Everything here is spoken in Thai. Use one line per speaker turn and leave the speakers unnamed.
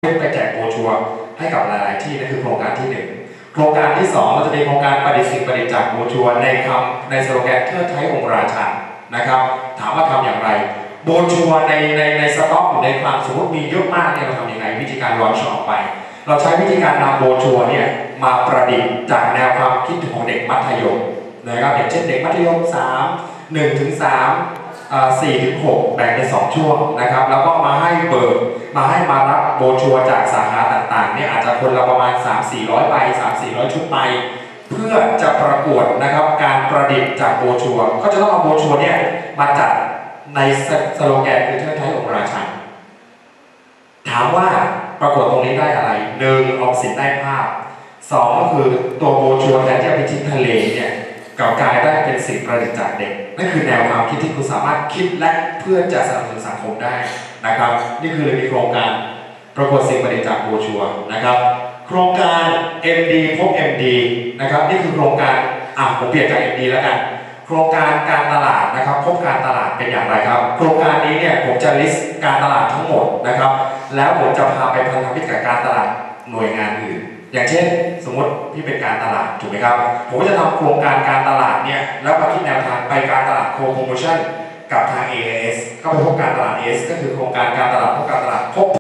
ไปแจกโบรชัวร์ให้กับหลายๆที่นั่นคือโครงการที่1โครงการที่2เราจะมีโครงการประดิษฐ์สิ่งประดิษฐ์จากโบรชัวร์ในสโลแกนเทิดไทยองค์ราชันนะครับถามว่าทำอย่างไรโบรชัวร์ในสต็อกอยู่ในคลังสมมติมีเยอะมากเนี่ยเราทำยังไงวิธีการลอนช์ออกไปเราใช้วิธีการนำโบรชัวร์เนี่ยมาประดิษฐ์จากแนวความคิดของเด็กมัธยมนะครับอย่างเช่นเด็กมัธยม3 1 ถึง 3 4 ถึง 6แบ่งเป็น2ช่วงนะครับแล้วก็มาให้มารับโบรชัวร์จากสาขาต่างๆเนี่ยอาจจะคนละประมาณ 3-400 ใบ 3-400 ชุดไปเพื่อจะประกวดนะครับการประดิษฐ์จากโบรชัวร์เขาจะต้องเอาโบรชัวร์เนี่ยมาจัดในสโลแกนคือเทิดไทยองค์ราชันถามว่าประกวดตรงนี้ได้อะไร1ออกสินได้ภาพ2ก็คือตัวโบรชัวร์แทนที่จะไปทิ้งทะเลเนี่ยกับกลายได้เป็นสิ่งประดิษฐ์จากเด็กนั่นคือแนวความคิดที่คุณสามารถคิดและเพื่อจะสนับสนุนสังคมได้นะครับนี่คือมีโครงการประกวดสิ่งประดิษฐ์จากโบรชัวร์นะครับโครงการ MD พบ MD นะครับนี่คือโครงการผมเปลี่ยนจาก MD แล้วกันโครงการการตลาดนะครับพบการตลาดเป็นอย่างไรครับโครงการนี้เนี่ยผมจะลิสต์การตลาดทั้งหมดนะครับแล้วผมจะพาไปพันธมิตรกับการตลาดหน่วยงานอื่นอย่างเช่นสมมติที่เป็นการตลาดถูกไหมครับผมก็จะทำโครงการการตลาดเนี่ยแล้วมาคิดแนวทางไปการตลาดโคโปรโมชั่นกับทาง AIS ก็ไปพบการตลาด AIS ก็คือโครงการการตลาดพบการตลาดพบ